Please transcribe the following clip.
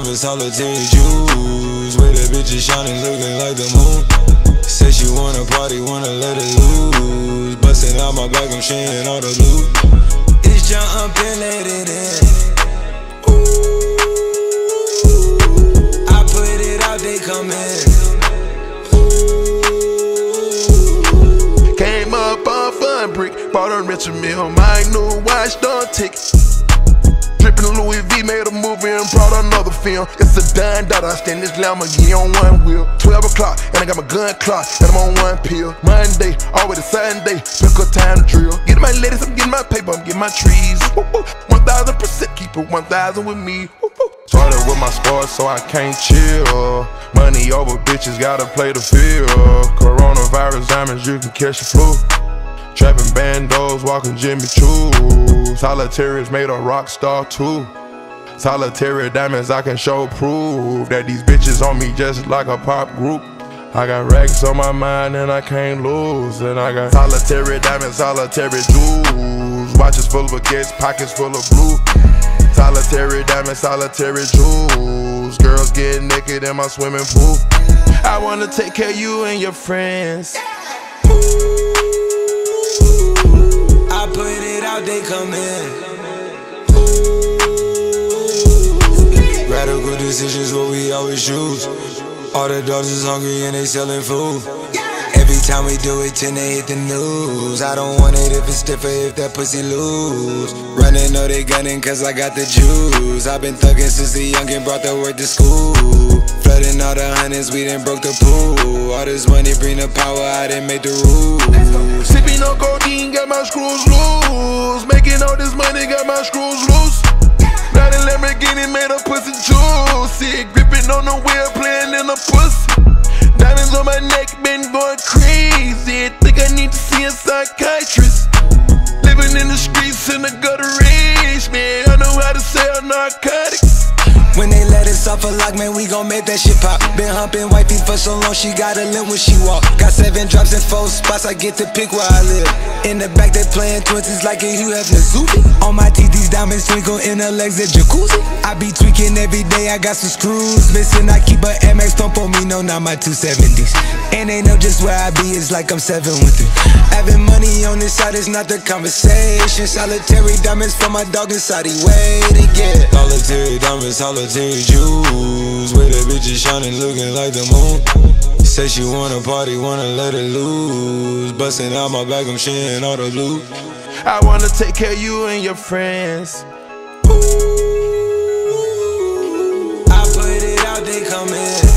diamonds, solitaire jewels. With the bitches shining, looking like the moon. Say she wanna party, wanna let it loose. Bustin' out my back, I'm sharing all the loot. It's jump and let it in. Ooh, I put it out, they come in. Ooh. Came up on fun brick, bought a Richard Mill, my new watch don't tick. Drippin' Louis V, made a movie and brought another film. It's a dime that I stand this Lamborghini on one wheel. 12 o'clock, and I got my gun clock, and I'm on one pill. Monday, always a Sunday, pick a time to drill. Getting my ladies, I'm getting my paper, I'm getting my trees. 1000%, keep it 1000 with me. Started with my sports, so I can't chill. Money over bitches, gotta play the field. Coronavirus diamonds, you can catch the flu. Trapping bandos, walking Jimmy Choo. Solitaires made a rock star too. Solitaire diamonds, I can show proof that these bitches on me just like a pop group. I got racks on my mind and I can't lose. And I got solitaire diamonds, solitaire jewels. Watches full of baguettes, pockets full of blue. Solitaire diamonds, solitaire jewels. Girls get naked in my swimming pool. I wanna take care of you and your friends. I put it out, they come in. Radical decisions, what we always choose. All the dogs is hungry and they selling food. Every time we do it, tend to hit the news. I don't want it if it's stiffer, if that pussy loose. Running, know they gunning cause I got the juice. I've been thugging since the youngin' brought the word to school. Flooding all the hundreds, we done broke the pool. All this money bring the power, I didn't make the rules. Sipping on codeine, got my screws loose. Making all this money, got my screws loose. Got a Lamborghini, made a pussy juice. See it gripping on the wheel, playing in the pussy. Diamonds on my neck, been going crazy. Think I need to see a psychiatrist. Living in the streets in the gutter rage, man. I know how to sell narcotics. When they let us off a lock, man, we gon' make that shit pop. Been humping wifey for so long, she got a limp when she walk. Got 7 drops in 4 spots, I get to pick where I live. In the back, they playing 20s like a Hugh Hefner Zuby. On my teeth, these diamonds twinkle in her legs, a jacuzzi. I be tweaking every day, I got some screws missing. I keep a MX, don't on me, no, not my 270s. And they know just where I be, it's like I'm 7 with it. Having money on this side is not the conversation. Solitaire diamonds for my dog inside, he way to get. Solitaire diamonds, solitaire jewels. With the bitches shining, looking like the moon. Say she wanna party, wanna let it loose. Bustin' out my back, I'm sharing all the loot. I wanna take care of you and your friends. Ooh, I put it out, they come in.